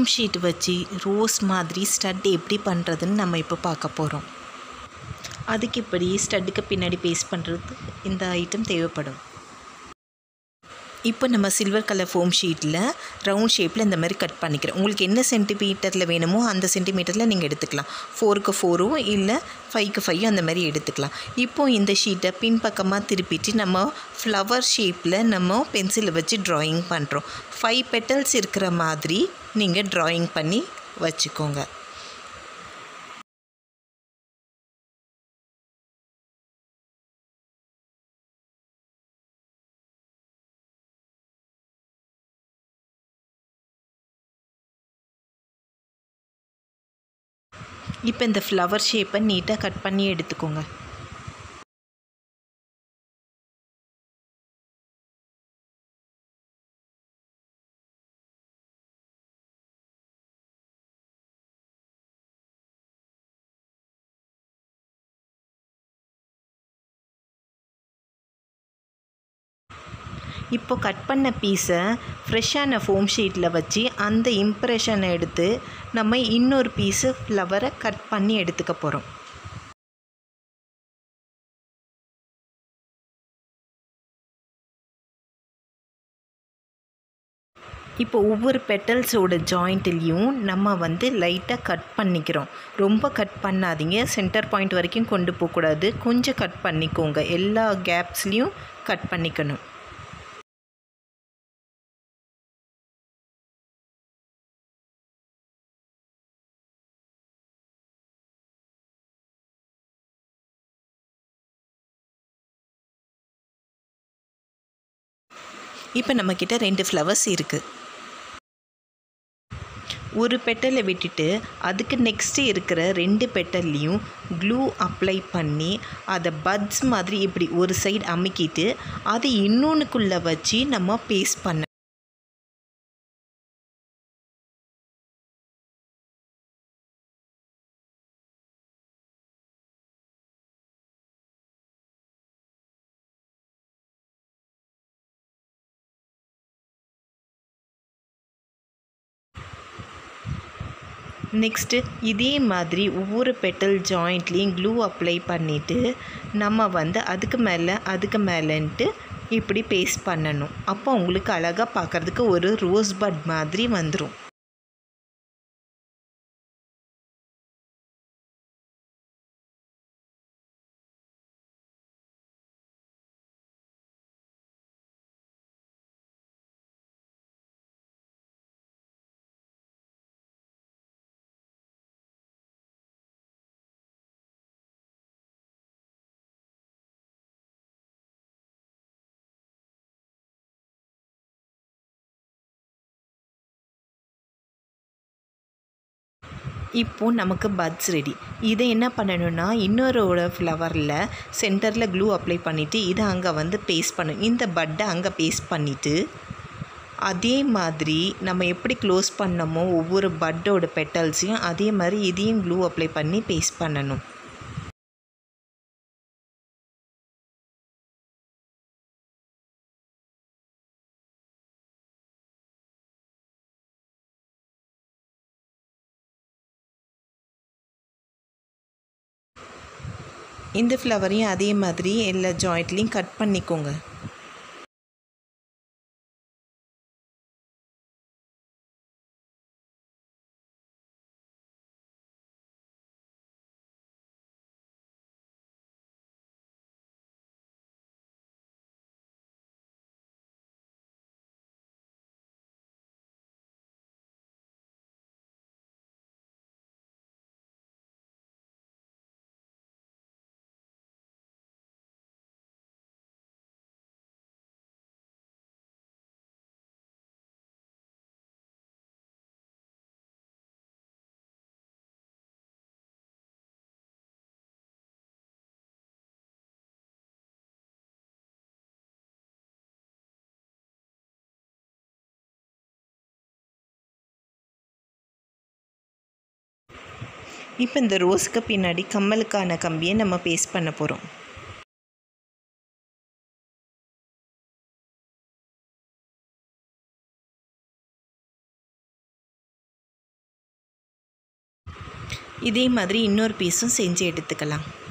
Sheet வச்சு rose மாதிரி stud எப்படி பண்ணுறதுன்னு நம்ம இப்போ பார்க்க போகிறோம். அதுக்கு இப்படி ஸ்டட்டுக்கு பின்னாடி பேஸ்ட் பண்ணுறதுக்கு இந்த ஐட்டம் தேவைப்படும். இப்போ நம்ம சில்வர் கலர் ஃபோம் ஷீட்டில் ரவுண்ட் ஷேப்பில் இந்த மாதிரி கட் பண்ணிக்கிறோம். உங்களுக்கு என்ன சென்டிமீட்டரில் வேணுமோ அந்த சென்டிமீட்டரில் நீங்கள் எடுத்துக்கலாம். 4க்கு 4 இல்லை 5க்கு 5 அந்த மாதிரி எடுத்துக்கலாம். இப்போது இந்த ஷீட்டை பின்பக்கமாக திருப்பிட்டு நம்ம ஃப்ளவர் ஷேப்பில் நம்ம பென்சிலை வச்சு ட்ராயிங் பண்ணுறோம். 5 பெட்டல்ஸ் இருக்கிற மாதிரி நீங்கள் ட்ராயிங் பண்ணி வச்சுக்கோங்க. இப்போ இந்த ஃப்ளவர் ஷேப்பை நீட்டாக கட் பண்ணி எடுத்துக்கோங்க. இப்போ கட் பண்ண பீஸை ஃப்ரெஷ்ஷான ஃபோம் ஷீட்டில் வச்சு அந்த இம்ப்ரெஷனை எடுத்து நம்ம இன்னொரு பீஸு ஃப்ளவரை கட் பண்ணி எடுத்துக்க போகிறோம். இப்போ ஒவ்வொரு பெட்டல்ஸோட ஜாயிண்ட்லேயும் நம்ம லைட்டாக கட் பண்ணிக்கிறோம். ரொம்ப கட் பண்ணாதீங்க, சென்டர் பாயிண்ட் வரைக்கும் கொண்டு போகக்கூடாது. கொஞ்சம் கட் பண்ணிக்கோங்க, எல்லா கேப்ஸ்லேயும் கட் பண்ணிக்கணும். இப்போ நம்மக்கிட்ட 2 ஃப்ளவர்ஸ் இருக்குது. ஒரு பெட்டலை விட்டுட்டு அதுக்கு நெக்ஸ்ட்டு இருக்கிற 2 பெட்டல்லையும் க்ளூ அப்ளை பண்ணி அதை பட்ஸ் மாதிரி இப்படி ஒரு சைடு அமுக்கிட்டு அதை இன்னொன்றுக்குள்ளே வச்சு நம்ம பேஸ்ட் பண்ண. நெக்ஸ்ட்டு இதே மாதிரி ஒவ்வொரு பெட்டல் ஜாயிண்ட்லேயும் க்ளூ அப்ளை பண்ணிவிட்டு நம்ம அதுக்கு மேலேன்ட்டு இப்படி பேஸ்ட் பண்ணணும். அப்போ உங்களுக்கு அழகாக பார்க்குறதுக்கு ஒரு ரோஸ் பட் மாதிரி வந்துடும். இப்போது நமக்கு பட்ஸ் ரெடி. இதை என்ன பண்ணணுன்னா இன்னொரு ஃப்ளவரில் சென்டரில் க்ளூ அப்ளை பண்ணிவிட்டு இதை அங்கே பேஸ்ட் பண்ணணும். இந்த பட்டை அங்கே பேஸ்ட் பண்ணிவிட்டு அதே மாதிரி நம்ம எப்படி க்ளோஸ் பண்ணமோ ஒவ்வொரு பட்டோட பெட்டல்ஸையும் அதே மாதிரி இதையும் க்ளூ அப்ளை பண்ணி பேஸ்ட் பண்ணணும். இந்த ஃப்ளவரையும் அதே மாதிரி எல்லா ஜாயிண்ட்லேயும் கட் பண்ணிக்கோங்க. இப்போ இந்த ரோஸ்க்கு பின்னாடி கம்மலுக்கான கம்பியை நம்ம பேஸ்ட் பண்ண போகிறோம். இதே மாதிரி இன்னொரு பீஸும் செஞ்சு எடுத்துக்கலாம்.